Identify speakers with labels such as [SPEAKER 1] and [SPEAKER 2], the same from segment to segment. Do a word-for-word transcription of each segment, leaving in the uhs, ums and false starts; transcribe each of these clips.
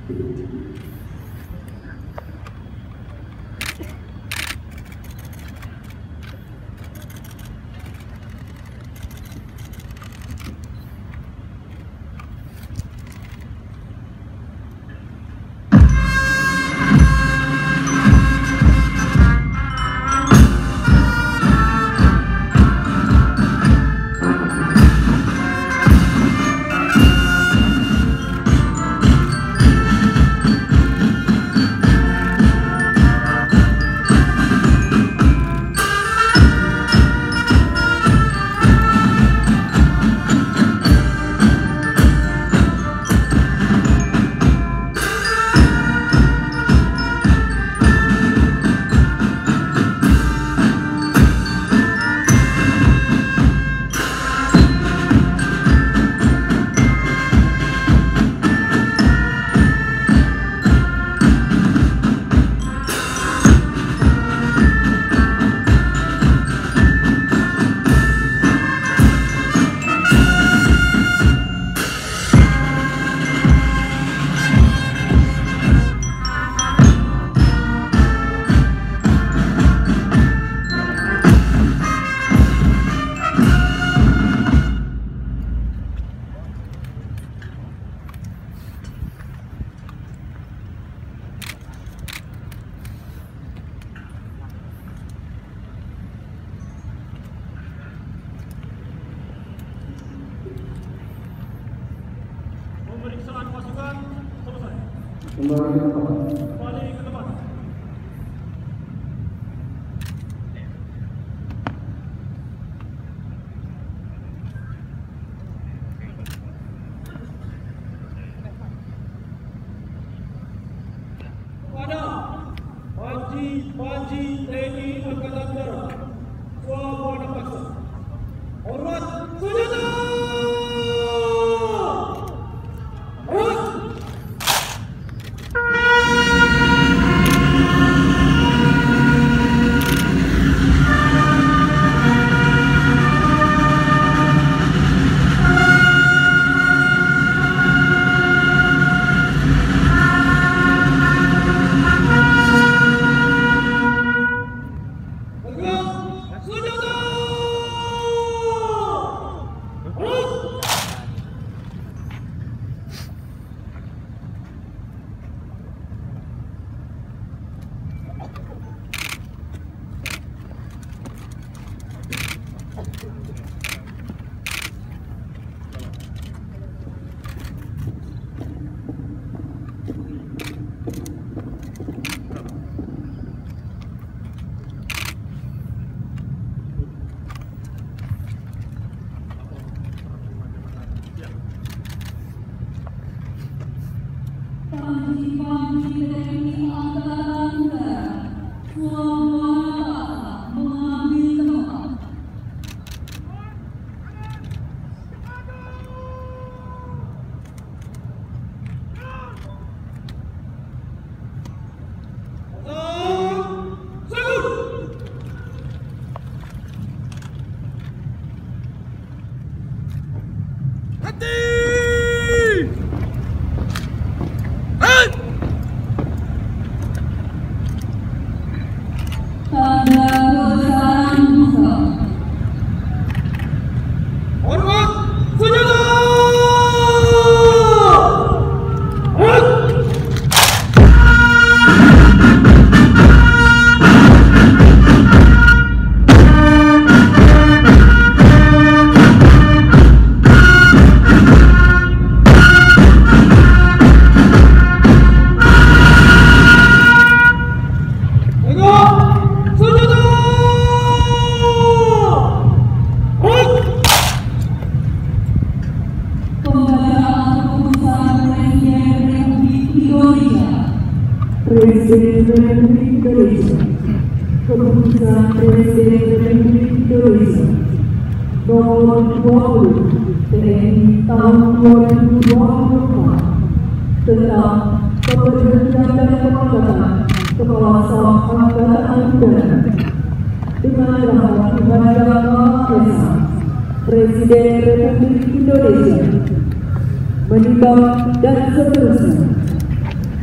[SPEAKER 1] Pemeriksaan pasukan selesai.
[SPEAKER 2] Kembali ke tempat.
[SPEAKER 1] Kembali ke tempat. Kepada Panji-Panji T N I Angkatan Darat, Swabwana Paksa, hormat senjata!
[SPEAKER 3] Panji-panji T N I Angkatan Darat, Swabwana mengambil tempat. Tanda besaran buka.
[SPEAKER 1] Hormat senjata!
[SPEAKER 3] Presiden Republik Indonesia, Keputusan Presiden Republik Indonesia Nomor dua puluh T N I tahun dua ribu dua puluh empat tentang pemberhentian dan pengangkatan Kepala Staf Angkatan Udara dengan rapat Bendahara Maha Esa Presiden Republik Indonesia menimbang dan seterusnya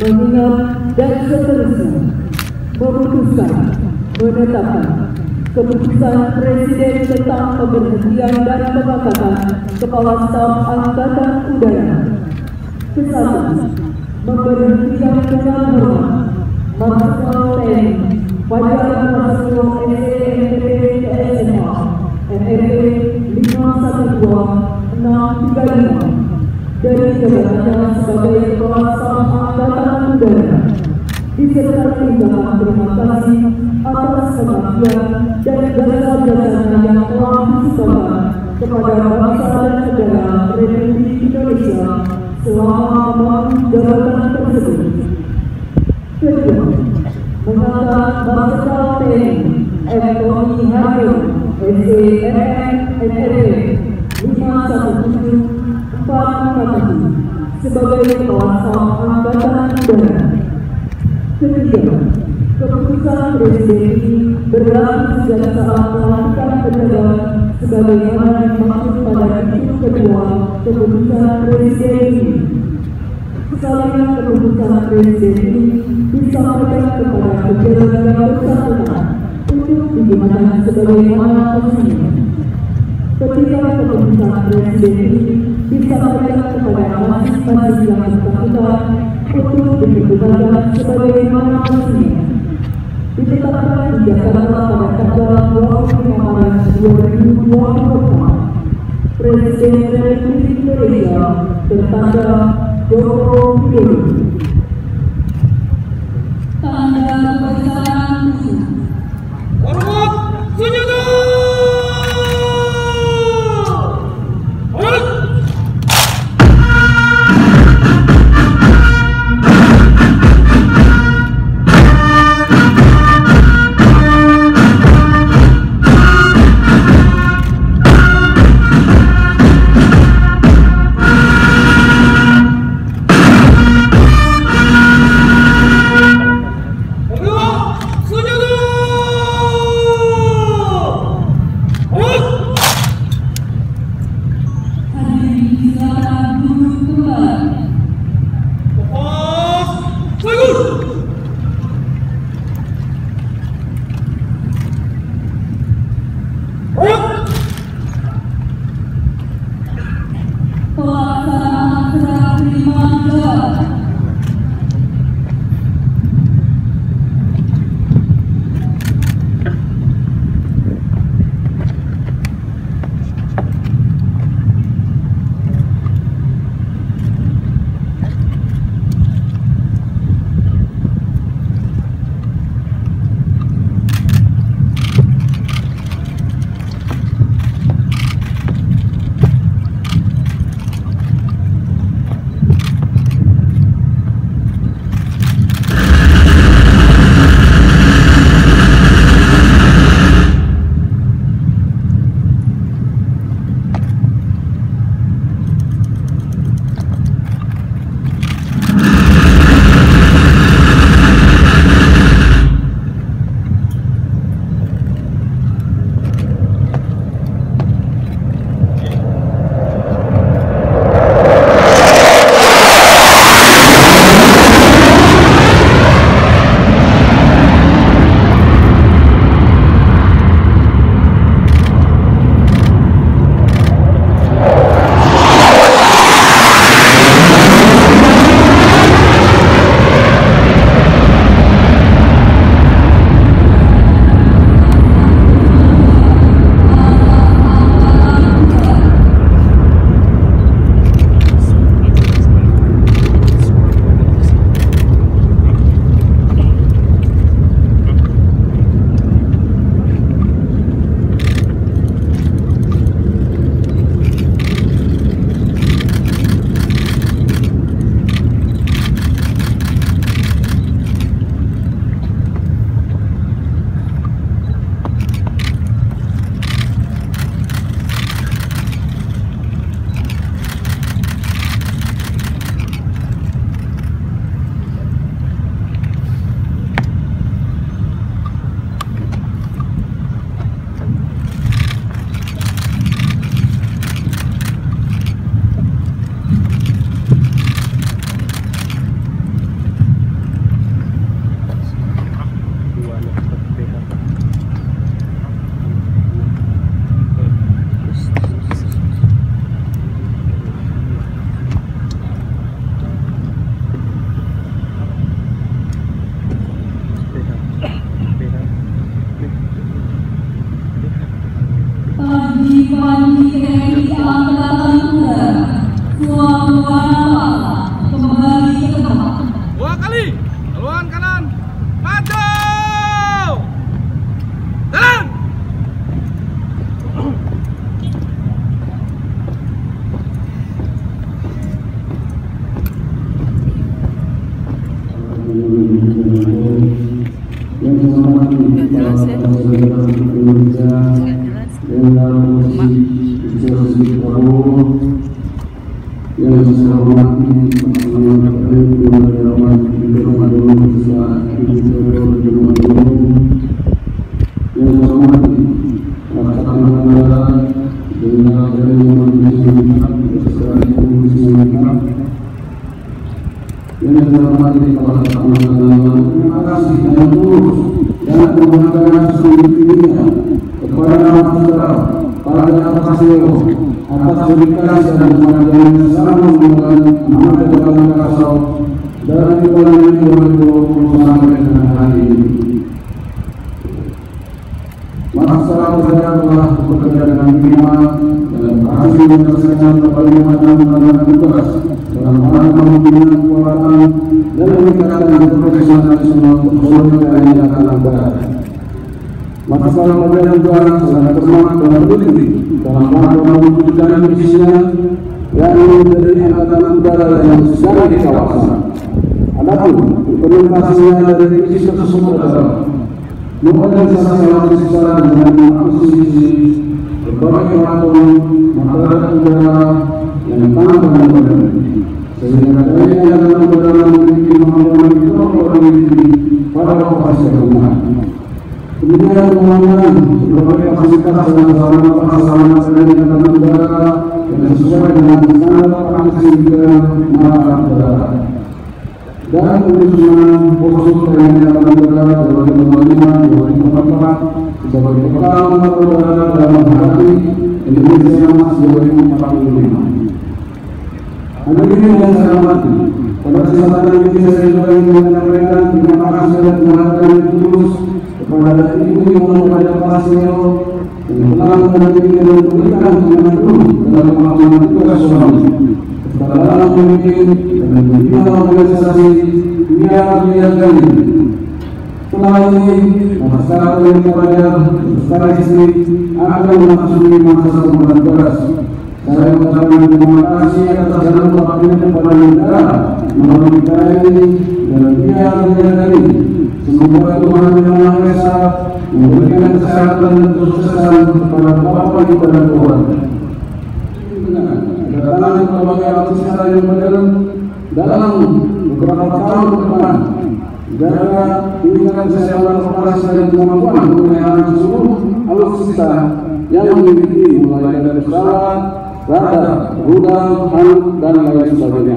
[SPEAKER 3] mengingat dan seterusnya memutuskan menetapkan keputusan Presiden tentang pemberhentian dan pengangkatan Kepala Staf Angkatan Udara. Kesatu, memberhentikan dengan hormat Marsikal T N I Fajar Prasetyo S E M P T S M A M R T lima satu dua enam tiga lima dari jabatannya sebagai Kepala Staf Angkatan Udara, disertai ucapan terima kasih atas pengabdian dan jasa-jasanya yang telah disumbangkan kepada bangsa dan negara Republik Indonesia selama memenuhi jabatan tersebut. Kedua, mengangkat Marsikal T N I M Tony Haryo S E M M M R T lima satu tujuh empat lima tujuh sebagai Kepala Staf Angkatan Udara. Ketiga, keputusan Presiden ini berlaku sejak saat pelantikan pejabat sebagaimana dimaksud pada titik kedua keputusan Presiden ini. Sekalian keputusan Presiden ini disampaikan kepada pejabat yang bersangkutan untuk digunakan sebagaimana mestinya. Ketika keputusan Presiden ini disampaikan kepada masing-masing yang bersangkutan untuk digunakan sebagaimana mestinya, ditetapkan di Jakarta pada tanggal dua puluh lima Maret dua ribu dua puluh empat. Presiden Republik Indonesia bertanda Joko Widodo. Tanda kebesaran khusus.
[SPEAKER 1] Hormat senjata! Hormat!
[SPEAKER 3] Pelaksanaan serah terima jabatan.
[SPEAKER 2] yang saya hormati Pasangan Presiden Dewan Perwakilan Rakyat yang saya hormati Raksasa Negara Jenderal Tni yang saya hormati Kepala Staf Angkatan. Terima kasih yang tulus dan menghargai seluruhnya kepada saudara para Kapasio atas dedikasi dan kemampuan yang sangat menunjukkan amanat dalam kasau dari bulan dua ribu dua puluh sampai dengan hari ini. Masa saudara telah bekerja dengan hikmat dan berhasil menyelesaikan berbagai macam tantangan tugas dalam hal pembinaan kekuatan dan meningkatkan profesionalisme personil T N I Angkatan Udara. Masa pelajaran juga sangat bersemangat dan berdiri dalam rangka mewujudkan misinya yang menjadi Angkatan Udara yang secara di kawasan. Adapun implementasinya dari misi tersebut adalah modernisasi alutsista dengan akuisisi berbagai macam material udara yang tahan dengan modern, sehingga T N I Angkatan Udara memiliki kemampuan interoperability pada operasi gabungan. Kemudian pembangunan berbagai fasilitas dan sarana prasarana T N I Angkatan Udara yang sesuai dengan standar praktisi militer Angkatan Udara. Dan penyusunan posko T N I Angkatan Udara dua ribu dua puluh lima dua ribu dua puluh empat sebagai bekal Angkatan Udara dalam menghadapi Indonesia Emas dua ribu empat puluh lima. Hadirin yang saya hormati, pada kesempatan ini saya juga ingin menyampaikan terima kasih dan penghargaan yang tulus kepada ibu ibu pada Pasio yang telah mendampingi dan memberikan dukungan penuh dalam melaksanakan tugas suami serta dalam memimpin dan membina organisasi Biar Biar ini. Setelah ini, masyarakat yang kepada beserta istri akan memasuki masa sempurna tugas. Saya mengucapkan terima kasih atas jalan waktunya kepada negara melalui T N I dan Biar Biar ini. Semoga Tuhan Yang Maha Esa memberikan kesehatan dan kesuksesan kepada Bapak Ibu dan keluarga. Kedatangan berbagai alutsista yang modern dalam beberapa tahun ke depan jaga tingkat kesehatan operasi dan kemampuan pemeliharaan seluruh alutsista yang dimiliki mulai dari pesawat, radar, rudal, handuk dan lain sebagainya.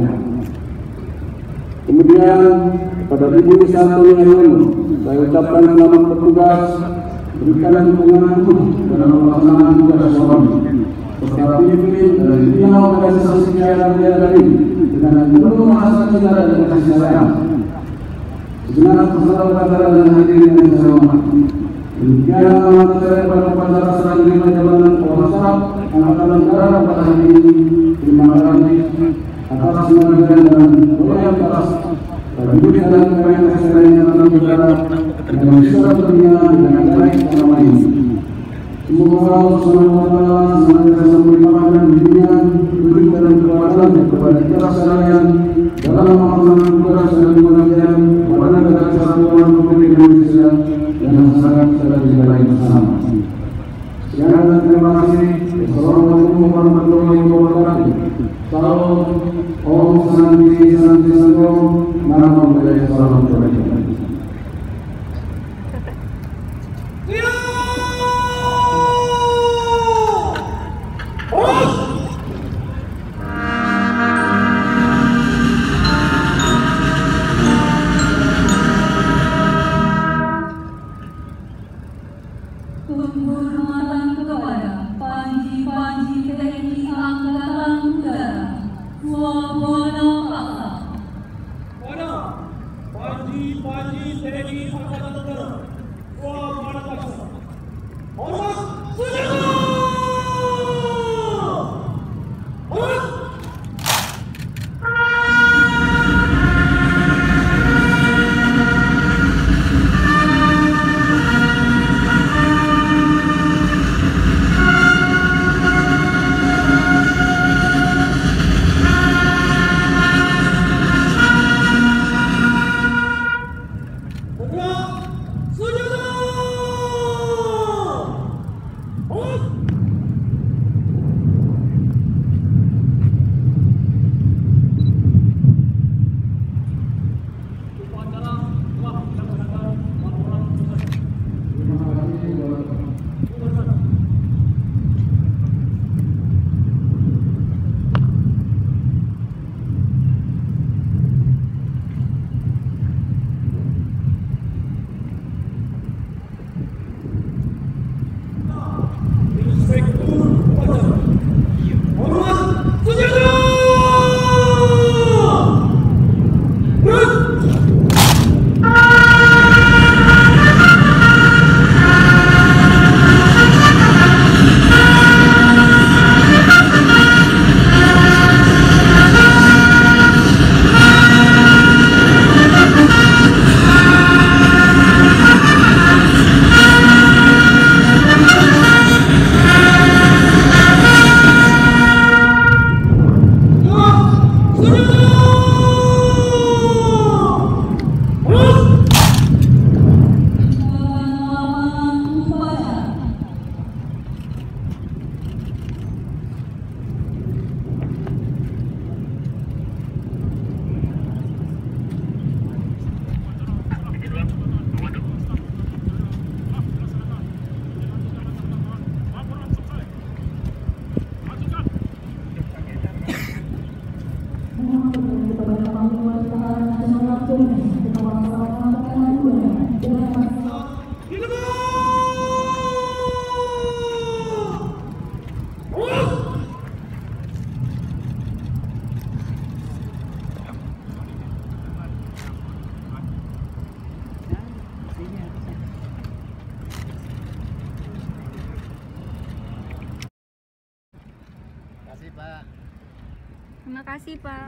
[SPEAKER 2] Kemudian pada Ibu Nisantoni Ayun, saya ucapkan selamat bertugas, berikan dukungan penuh dalam pelaksanaan tugas suami, serta pimpin dan bina organisasi Biar Biar ini dengan penuh rasa cinta dan kasih sayang. Segenap peserta upacara dan hadirin yang saya hormati, demikian amanat saya pada upacara serah terima jabatan Kepala Staf Angkatan Udara pada hari ini. Terima kasih atas penghargaan dan loyalitas prajurit dan P N S T N I Angkatan Udara yang bisa bekerja dengan baik selama ini. Semoga Allah Subhanahu wa Ta'ala senantiasa melimpahkan bimbingan, berkat dan kekuatan kepada kita sekalian dalam melaksanakan tugas dan pengabdian pada negara kesatuan Republik Indonesia yang sangat kita cintai bersama. Sekian dan terima kasih. Assalamualaikum warahmatullahi wabarakatuh. Salam Om Santi Santi Santo Namo Buddhaya Salam Kebajikan.
[SPEAKER 4] Penghormatan kepada Panji-Panji T N I Angkatan Udara, Swabana Paksa.
[SPEAKER 1] Pada Panji-Panji
[SPEAKER 5] Terima kasih, Pak.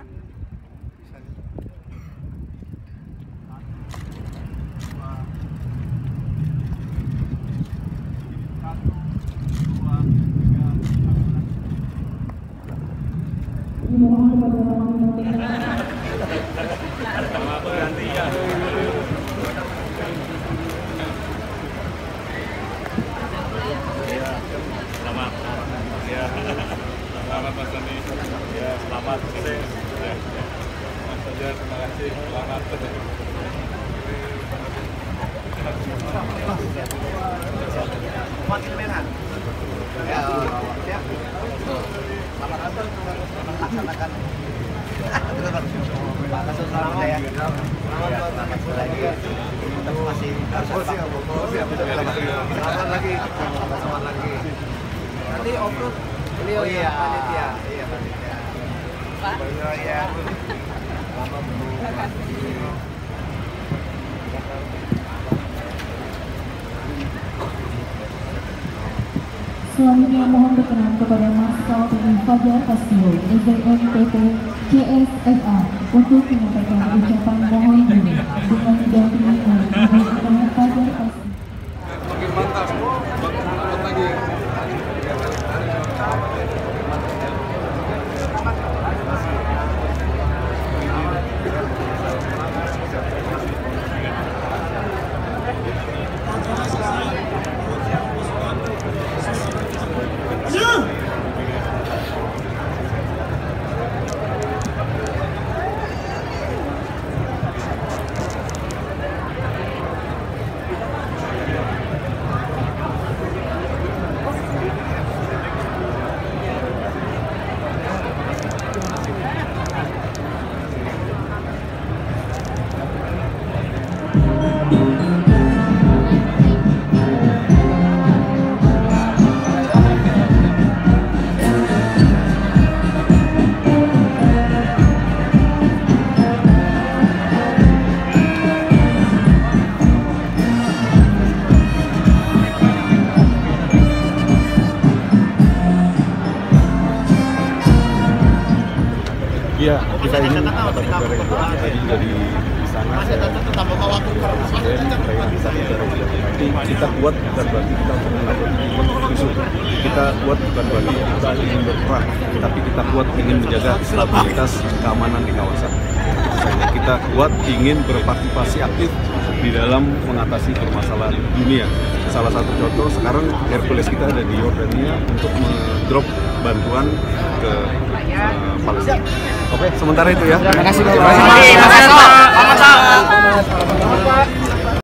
[SPEAKER 6] Selamat. Ya. Selamat Mas Dani. Ya, selamat sukses. Ya, ya. Mas Fajar, terima kasih. Selamat.
[SPEAKER 7] Makin merah. Ya, siap. Selamat datang. Laksanakan. Pak Kasut, selamat ya. Selamat lagi. Kita masih harus siap. Selamat lagi. Selamat lagi. Nanti obrol. Oh iya, panitia. Iya, panitia. Pak. Oh iya. Selamat Bu.
[SPEAKER 8] Selanjutnya mohon berkenan kepada Marskal T N I Fajar Kastio S D M P T C S F A untuk menyampaikan ucapan mohon diri dengan didampingi oleh Bapak Fajar Kastio.
[SPEAKER 6] Makin mantap, makin mantap lagi. Iya, kita ingin Bapak Negara itu tadi juga di sana saya Presiden saya bisa negara nanti kita kuat bukan berarti kita untuk melakukan musuh. Kita kuat bukan berarti kita ingin berperang, tapi kita kuat ingin menjaga stabilitas keamanan di kawasan. Kita kuat ingin berpartisipasi aktif di dalam mengatasi permasalahan dunia. Salah satu contoh sekarang Hercules kita ada di Yordania untuk mendrop bantuan ke uh, Palestina. Oke, sementara itu ya.
[SPEAKER 7] Terima kasih.
[SPEAKER 6] Terima kasih.
[SPEAKER 7] Terima kasih.